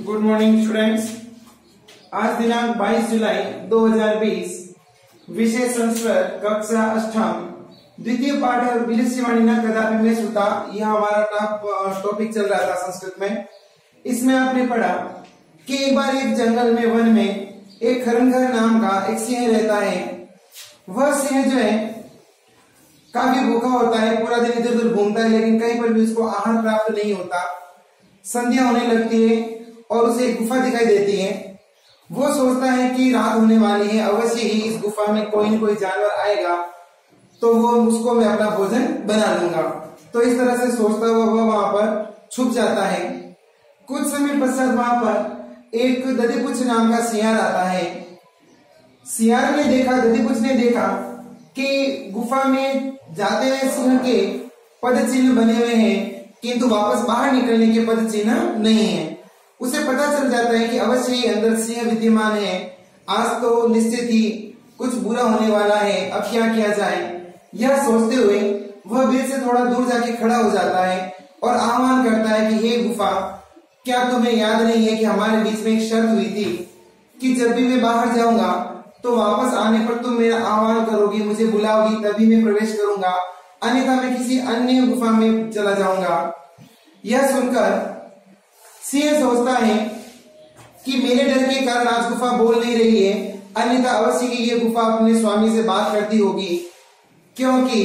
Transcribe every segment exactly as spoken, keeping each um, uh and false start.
Good morning students. आज दिनांक बाईस जुलाई दो हज़ार बीस, विषय संस्कृत, कक्षा अष्टम, द्वितीय पाठ विलस्यवाणी न कदापि में सुता। यह हमारा टॉप टॉपिक चल रहा था संस्कृत में। इसमें आपने पढ़ा कि एक बार एक जंगल में, वन में एक खरंखर नाम का एक सिंह रहता है। वह सिंह जो है काफी भूखा होता है, पूरा दिन इधर उधर घूमता है, लेकिन कहीं पर भी उसको आहार प्राप्त नहीं होता। संध्या होने लगती है और उसे एक गुफा दिखाई देती है। वो सोचता है कि रात होने वाली है, अवश्य ही इस गुफा में कोई न कोई जानवर आएगा तो वो उसको मैं अपना भोजन बना लूंगा। तो इस तरह से सोचता हुआ वो वहां पर छुप जाता है। कुछ समय पश्चात वहां पर एक दधिपुच्छ नाम का सियार आता है। सियार ने देखा, दधिपुच्छ ने देखा कि गुफा में जाते हुए सिंह के पद चिन्ह बने हुए हैं, किंतु वापस बाहर निकलने के पद चिन्ह नहीं है। उसे पता चल जाता है कि अवश्य ही अंदर सिंह विद्यमान है। आज तो निश्चित ही कुछ बुरा होने वाला है, अब क्या किया जाए। यह सोचते हुए वह भीड़ से थोड़ा दूर जाके खड़ा हो जाता है और आह्वान करता है कि हे गुफा, क्या तुम्हें याद नहीं है कि हमारे बीच में एक शर्त हुई थी कि जब भी मैं बाहर जाऊंगा तो वापस आने पर तुम मेरा आह्वान करोगी, मुझे बुलाओगी, तभी मैं प्रवेश करूंगा, अन्यथा मैं किसी अन्य गुफा में चला जाऊंगा। यह सुनकर सिंह सोचता है कि मेरे डर के कारण आज गुफा बोल नहीं रही है, अन्यथा अवश्य ही ये गुफा अपने स्वामी से बात करती होगी, क्योंकि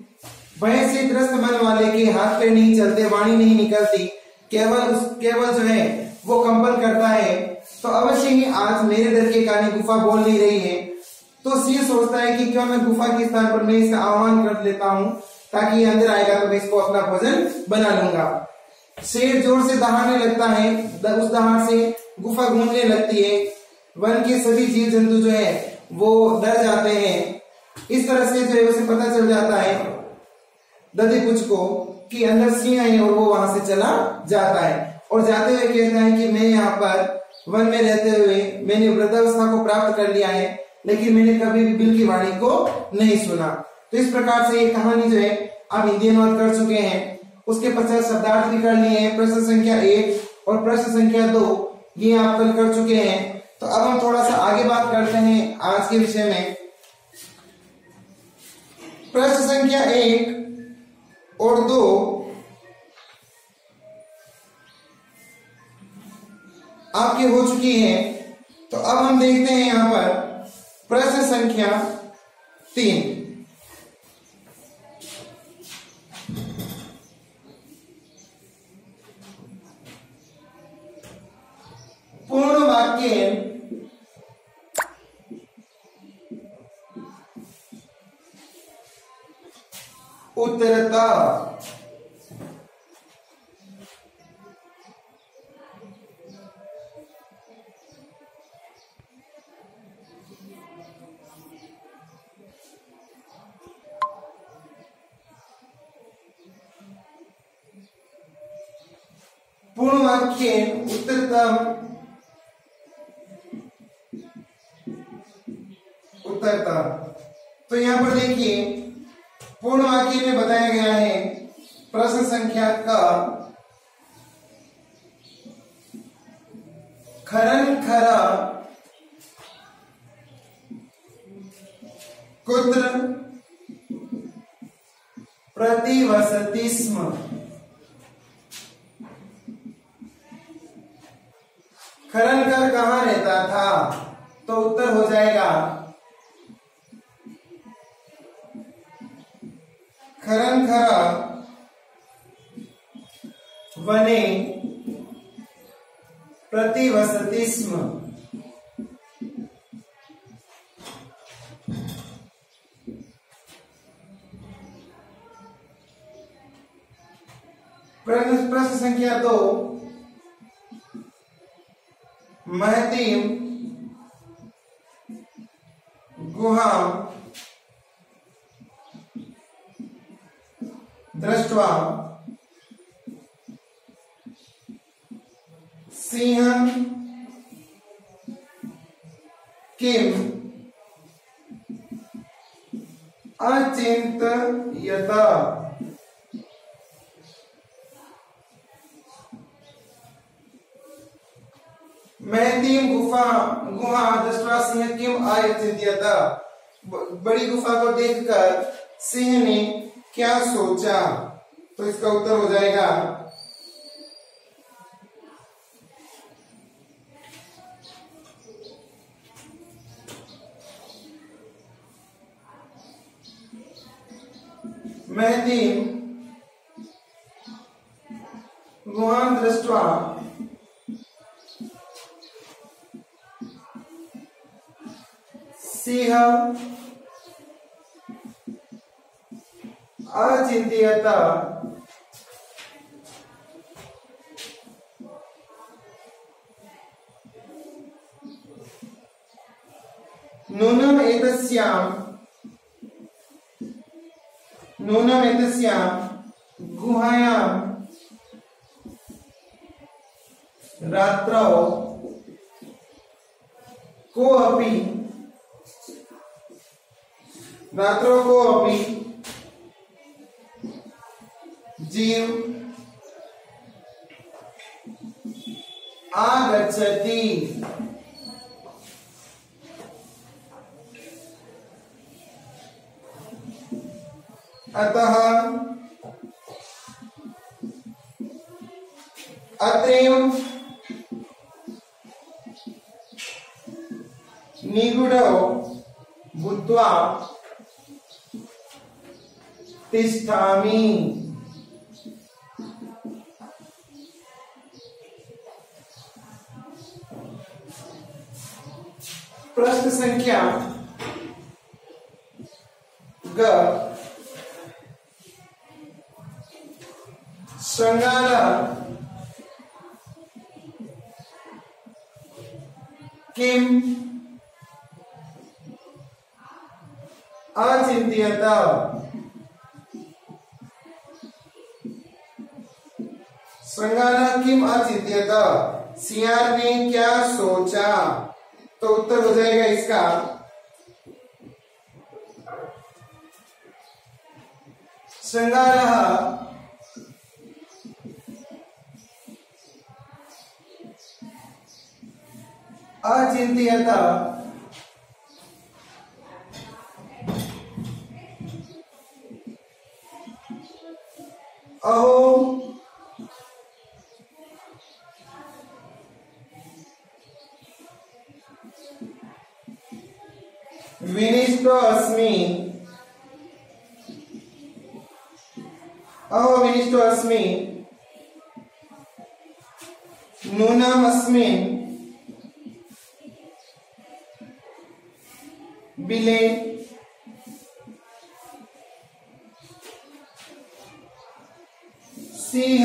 भय से त्रस्त मन वाले के हाथ पैर नहीं चलते, वाणी नहीं निकलती, केवल उस केवल जो है वो कंपन करता है। तो अवश्य ही आज मेरे डर के कारण गुफा बोल नहीं रही है। तो सिंह सोचता है कि क्यों मैं गुफा के स्थान पर मैं इसका आह्वान कर लेता हूं, ताकि ये अंदर आएगा तो मैं इसको अपना भोजन बना लूंगा। शेर जोर से दहाड़ने लगता है, उस दहाड़ से गुफा गूंजने लगती है। वन के सभी जीव जंतु जो है वो डर जाते हैं। इस तरह से जो है उसे पता चल जाता है दधिपुच्छ को कि अंदर सिंह है, और वो वहां से चला जाता है और जाते हुए कहता है कि मैं यहाँ पर वन में रहते हुए मैंने वृद्धावस्था को प्राप्त कर लिया है, लेकिन मैंने कभी भी बिल की वाणी को नहीं सुना। तो इस प्रकार से ये कहानी जो है आप हिंदी अनुवाद कर चुके हैं। उसके पश्चात शब्दार्थ भी कर लिए हैं। प्रश्न संख्या एक और प्रश्न संख्या दो ये आप कल कर चुके हैं। तो अब हम थोड़ा सा आगे बात करते हैं आज के विषय में। प्रश्न संख्या एक और दो आपकी हो चुकी है। तो अब हम देखते हैं यहां पर प्रश्न संख्या तीन। पूर्ण वाक्य उत्तरता। पूर्ण वाक्य उत्तरतम उत्तरता। तो यहां पर देखिए पूर्ण वाक्य में बताया गया है प्रश्न संख्या का खरन खरा कुत्र प्रतिवसति स्म। खरनकर कहां रहता था? तो उत्तर हो जाएगा खरनखरा वने प्रतिवसति स्म। प्रश्न संख्या दो महतीम गुहा दृष्ट्वा सिंह किम अचिंत्यता। गुफा गुहा दृष्ट्वा सिंह किम अचिंत्यत, बड़ी गुफा को देखकर सिंह ने क्या सोचा? तो इसका उत्तर हो जाएगा महतीम गुहां दृष्ट्वा सिंह अचिंत्यत नूनम एतस्याम नूनम एतस्याम गुहायां रात्रौ को अपि रात्रौ को अपि जीव आगच्छति। अतः अत्रैव निगूढो भूत्वा तिष्ठामि। प्रश्न संख्या ग, श्रृंगार किम अचिंत्यत, श्रृंगार किम अचिंत्यत, सियार ने क्या सोचा? तो उत्तर हो जाएगा इसका श्रृंगारः अचिंत्यत अहो विनिष्टो अस्मि, अहो विनिष्टो अस्मि, नूनम अस्मिन् बिले सिंह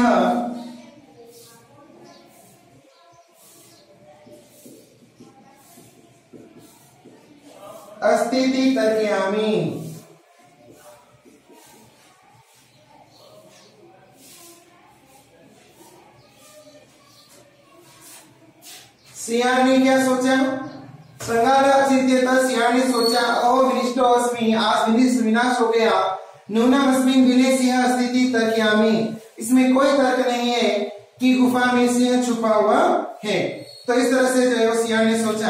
अस्तीति तर्कयामि। सियार ने क्या सोचा? श्रृंगार अचिंत्यत, सियार ने सोचा अहो विनिष्टो अस्मि, आज विनाश हो गया, नूनम अस्मिन् बिले सिंह अस्तीति तर्कयामि, इसमें कोई तर्क नहीं है कि गुफा में सिंह छुपा हुआ है। तो इस तरह से जो है सियार ने सोचा।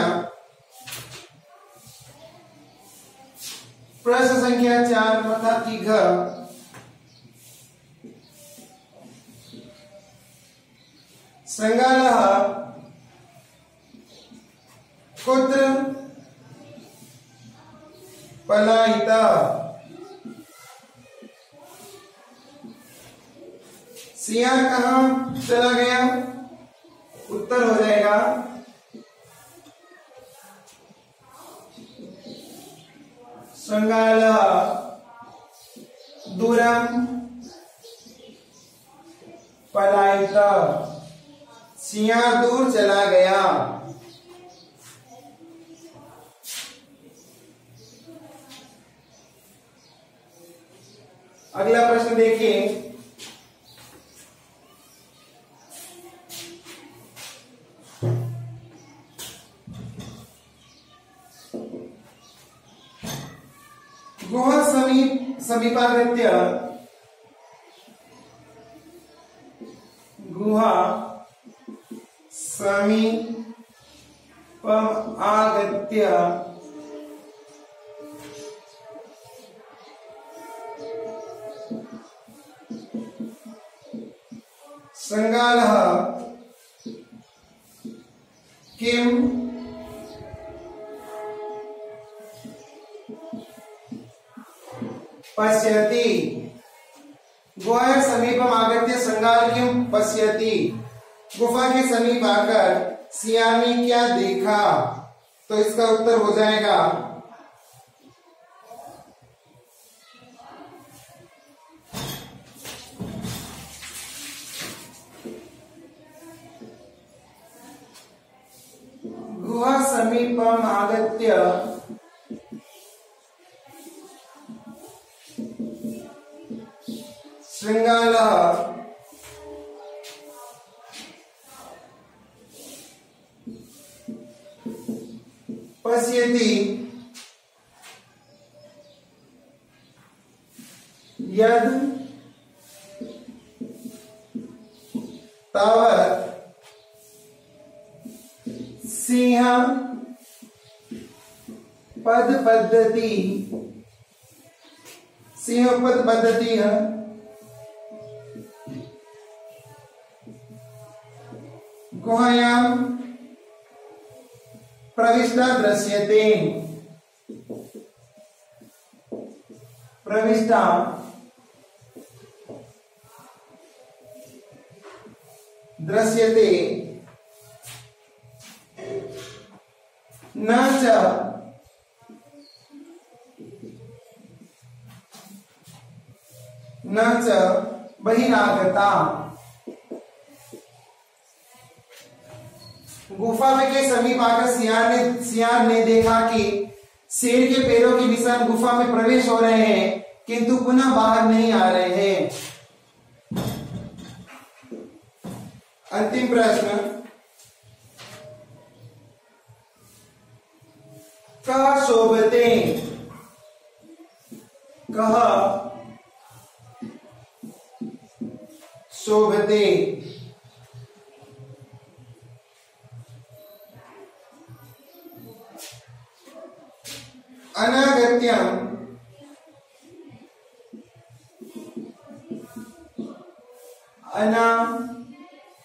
प्रश्न संख्या चार अर्थात की घ, श्रृंगारः कुत्र पलायिता, सियार कहां चला गया? उत्तर हो जाएगा श्रृंगारः दूरम पलायिता, सियार दूर चला गया। अगला प्रश्न देखिए, गुहा समीप समीपागत्य गुहा समीप आगत्य श्रृंगालः किम पश्यति। गुहा समीपम आगत्य श्रृंगाल किम पश्यति। गुफा के समीप आकर सियार ने क्या देखा। तो इसका उत्तर हो जाएगा गुहा समीपम आगत्य श्रृंगालः पश्यति यद् तावत् सिंह पद पद्धति सिंह पद पद्धति है गुहायां प्रविष्टा दृश्यते। प्रविष्टा दृश्यते न च न च बहिरागता। गुफा में के समीप आकर सियार ने सियार ने देखा कि शेर के पैरों के निशान गुफा में प्रवेश हो रहे हैं किंतु पुनः बाहर नहीं आ रहे हैं। अंतिम प्रश्न कह शोभते। कह शोभते। अनागत्यम अनागत्यम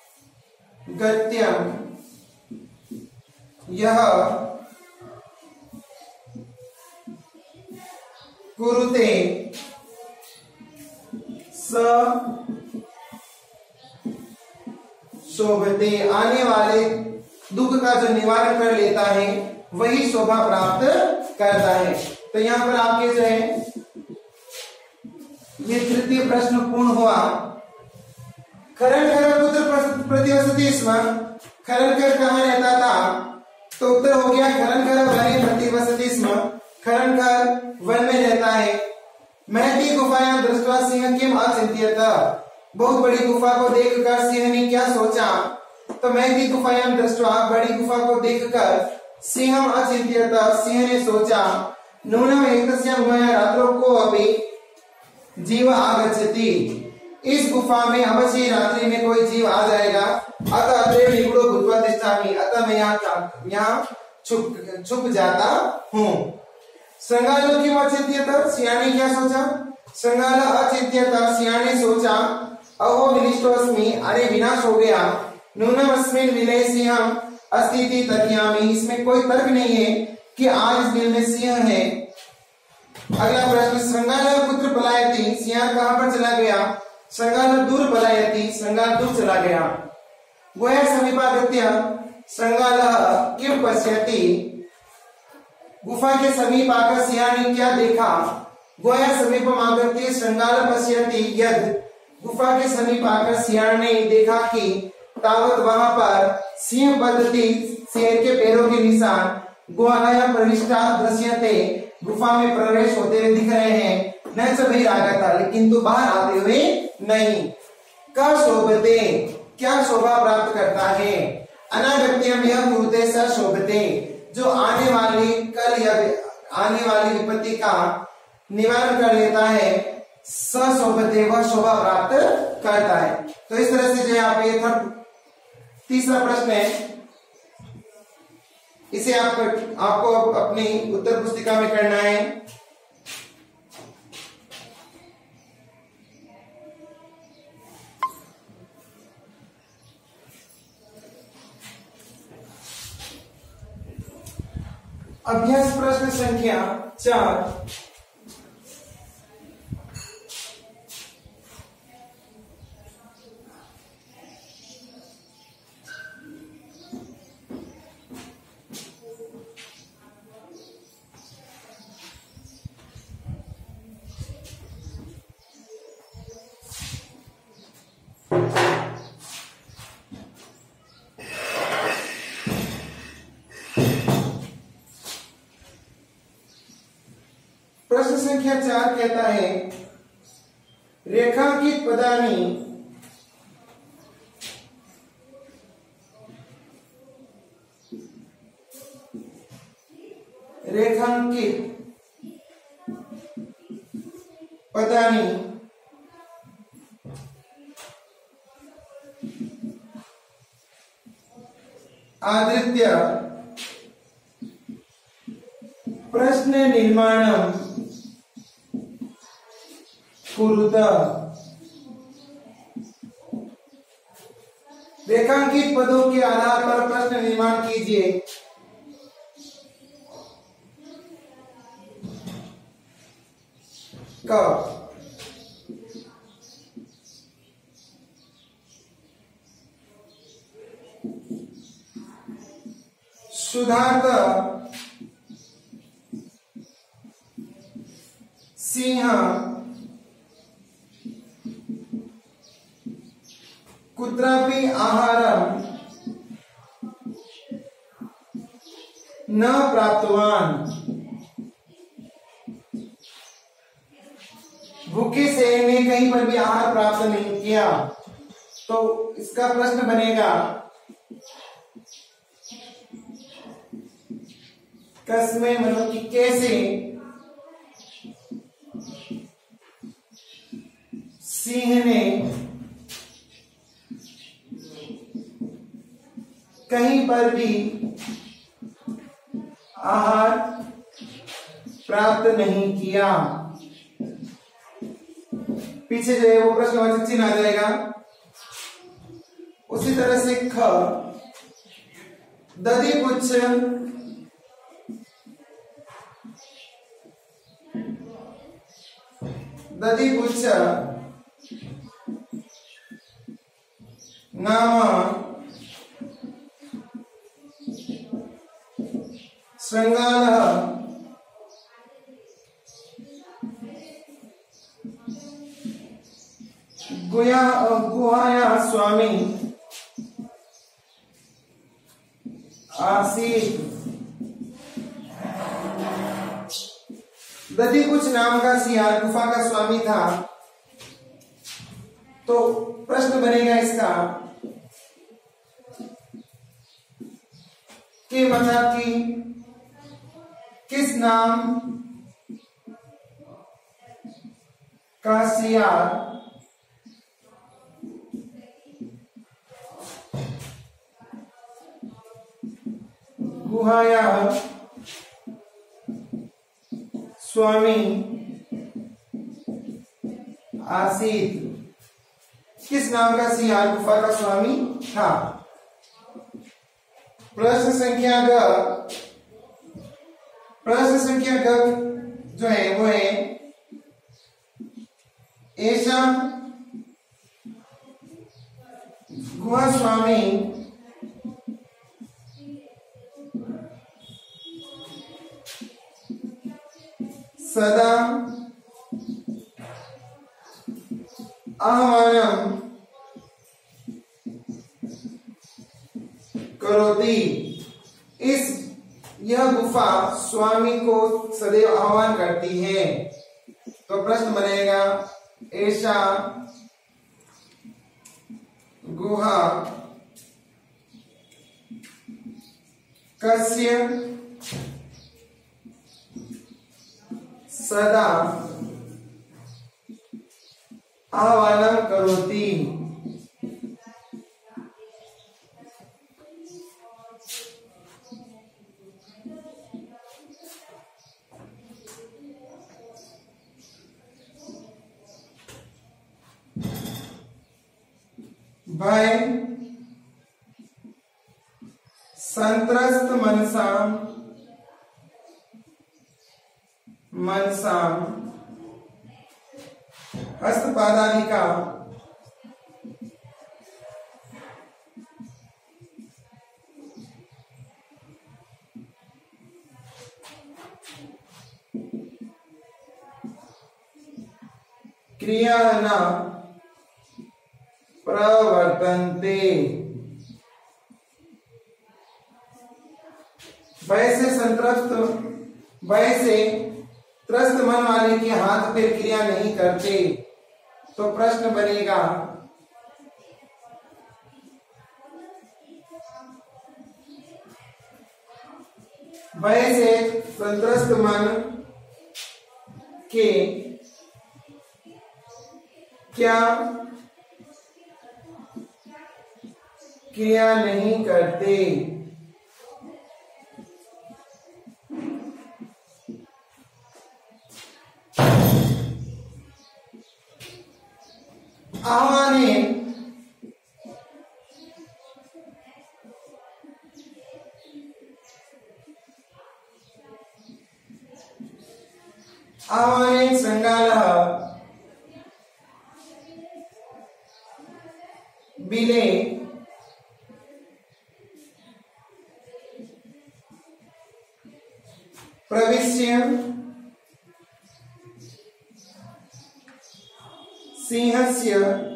यह कुरुते स शोभते। आने वाले दुख का जो निवारण कर लेता है वही शोभा प्राप्त करता है। तो यहां पर आपके जो है ये तृतीय प्रश्न पूर्ण हुआ। खरनकर पुत्र प्रतिवसति स्म। खरनकर कहाँ रहता था। तो उत्तर हो गया खरनकर वने प्रतिवसति स्म। खरनकर वन में रहता है। महती गुफायां दृष्ट्वा सिंह किम अचिंत्यत। बहुत बड़ी गुफा को देखकर सिंह ने क्या सोचा। तो महती गुफायां दृष्ट्वा बड़ी गुफा को देखकर सिंह अचिंत्यत सिंह ने सोचा नूनम एकस्यां गुहायां रात्रो को अपि जीव आगच्छति। इस गुफा में अवश्य रात्रि में कोई जीव आ जाएगा। अतः अत्रे निगूढ़ो भूत्वा तिष्ठामि। अतः मैं यहाँ यहाँ छुप छुप जाता हूँ। श्रृंगालो किम अचिंत्यत। सिंह ने क्या सोचा। श्रृंगाल अचिंत्यत सिंह ने सोचा अहो विनिष्टोऽस्मि। अरे विनाश हो गया। नूनम अस्मिन् विलये सिंहम् अस्ति तर्कयामि। इसमें कोई तर्क नहीं है कि आज इस बिल में सिंह है। अगला प्रश्न श्रृंगाल पुत्र पलायति। सिंह कहां पर चला गया। श्रृंगाल दूर पलायति। श्रृंगाल दूर चला गया। गुहा समीपागत्य श्रृंगाल किम पश्यति। गुफा के समीप आकर सिंह ने क्या देखा। गुहा समीपम आगत्य श्रृंगाल पश्यति यद्। गुफा के समीप आकर सिंह ने देखा कि तावत वहां पर सिंह पद्धति शेर के पैरों के निशान गुहाया प्रविष्टा दृश्यते। गुफा में प्रवेश होते हुए दिख रहे हैं। न च बहिरागता लेकिन तो बाहर आते हुए नहीं। का शोभते क्या शोभा प्राप्त करता है। अनागत्यम यह कुरुते स शोभते। जो आने वाली कल या आने वाली विपत्ति का निवारण कर लेता है स शोभते वह शोभा प्राप्त करता है। तो इस तरह से जो यहाँ पे थर्ड तीसरा प्रश्न है इसे आप आपको अपनी उत्तर पुस्तिका में करना है। अभ्यास प्रश्न संख्या चार। प्रश्न संख्या चार कहता है रेखांकित पदानी रेखांकित पदानी आदित्य प्रश्न निर्माणम कुरुत। रेखांकित पदों के आधार पर प्रश्न निर्माण कीजिए। क सुधाकर सिंह कुत्रापि आहारम न प्राप्तवान। भूखे शेर ने कहीं पर भी आहार प्राप्त नहीं किया। तो इसका प्रश्न बनेगा कसमें मतलब कि कैसे सिंह ने कहीं पर भी आहार प्राप्त नहीं किया। पीछे जो है वो प्रश्नवाचक चिन्ह आ जाएगा। उसी तरह से ख दधिपुच्छ दधिपुच्छ नाम श्रृंगारः गुया गुहाया स्वामी आसीत। दधिपुच्छ नाम का सियार गुफा का स्वामी था। तो प्रश्न बनेगा इसका कि मतलब कि किस नाम का सियार गुहाया स्वामी आसीत। किस नाम का सियार गुफा का स्वामी था। प्रश्न संख्या ग प्रश्न संख्या ग जो है वो है ऐसा गुहा स्वामी सदा आह्वानम करोति। इस यह गुफा स्वामी को सदैव आह्वान करती है। तो प्रश्न बनेगा ऐसा गुहा कस्य सदा आह्वानं करोति। भय संत्रस्त मनसा मनसा हस्तपादादिका क्रिया न प्रवर्तन्ते। भय से संत्रस्त भय से त्रस्त मन वाले के हाथ पैर क्रिया नहीं करते। तो प्रश्न बनेगा भय से संत्रस्त मन के क्या क्रिया नहीं करते। आह्वाने आह्वाने संगालः बिले प्रविश्य सिंहस्य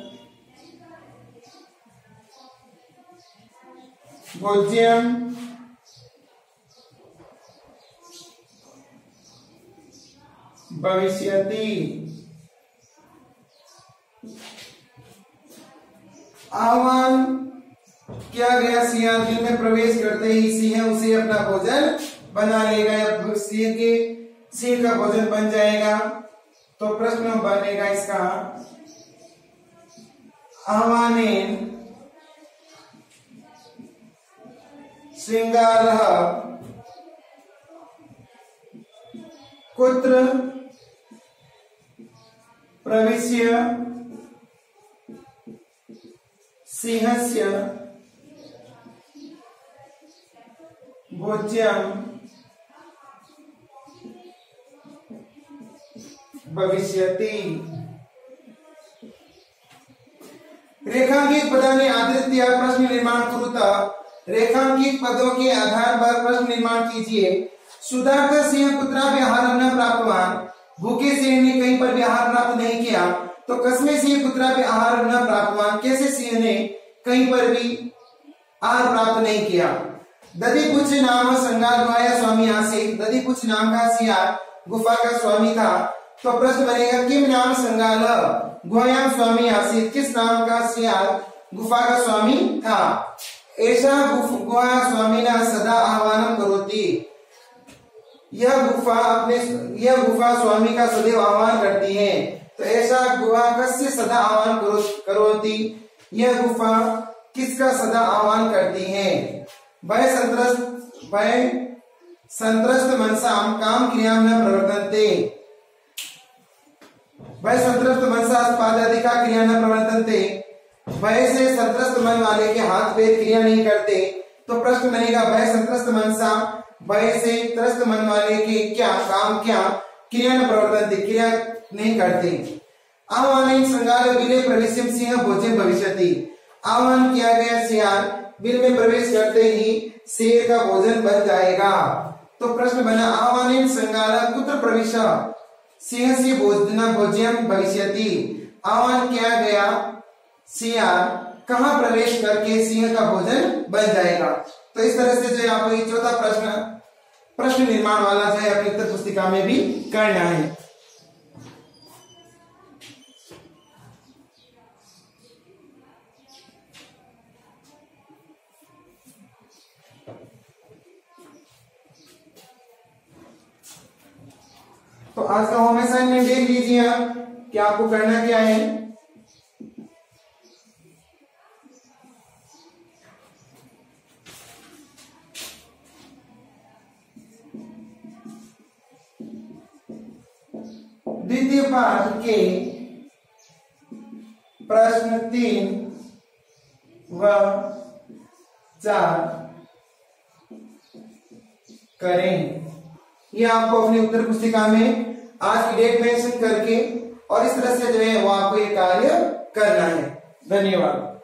भोज्यं भविष्यति। आह्वान किया गया सिंह दिल में प्रवेश करते ही सिंह उसे अपना भोजन बना लेगा या सिंह के सिंह का भोजन बन जाएगा। तो प्रश्न बनेगा इसका आह्वानेन श्रृंगारः कुत्र प्रविश्य सिंहस्य भोज्यं भविष्यति। रेखांकित पदानि आधृत्य प्रश्न निर्माण कुरुतः। रेखांकित पदों के आधार पर प्रश्न निर्माण कीजिए। सुधाकर सिंह कुत्रापि आहारं न प्राप्तवान्। भूखे सिंह ने कहीं पर भी आहार प्राप्त नहीं किया। तो कस्मै सिंह कुत्रापि आहारं न प्राप्तवान्, कैसे सिंह ने कहीं पर भी आहार प्राप्त नहीं किया। दधिपुच्छ नाम संगाल गुहाया स्वामी आसीत्। दधिपुच्छ नाम का सियार गुफा का स्वामी था। तो प्रश्न बनेगा किम नाम संगाल गुहायां स्वामी आसीत्। किस नाम का सियार गुफा का स्वामी था। ऐसा गुहा स्वामी ना सदा आह्वानम करोति। यह गुफा अपने यह गुफा स्वामी का सदैव आह्वान करती है। तो ऐसा गुहा कस्य सदा आह्वान करो करोति। यह गुफा किसका सदा आह्वान करती है। भय संत्रस्त भय संत्रस्त मनसाम काम क्रियां न प्रवर्तन्ते। भय संत्रस्त मनसा पादादिका क्रिया न प्रवर्तन्ते। भय से संत्रस्त मन वाले के हाथ पैर क्रिया नहीं करते। तो प्रश्न बनेगा भय संत्रस्त मनसा भय से त्रस्त मन वाले के क्या काम क्या क्रिया न प्रवर्तन्ते, क्रिया नहीं करते। आह्वान संगाल बिले प्रवेशम सिंह भोज्यं भविष्यति। आह्वान किया गया सियार बिल में प्रवेश करते ही शेर का भोजन बन जाएगा। तो प्रश्न बना आह्वान संगाल कुत्र प्रवेश सिंह से भोजन भोज्यं भविष्यति। आह्वान किया गया सियार कहाँ प्रवेश करके सिंह का भोजन बन जाएगा। तो इस तरह से जो है आपको ये चौथा प्रश्न प्रश्न निर्माण वाला जो है अपनी उत्तर पुस्तिका में भी करना है। तो आज का होम असाइनमेंट देख लीजिए आप कि आपको करना क्या है। द्वितीय पाठ के प्रश्न तीन व चार करें। ये आपको अपनी उत्तर पुस्तिका में आज की डेट मेंशन करके और इस तरह से जो है वो आपको ये कार्य करना है। धन्यवाद।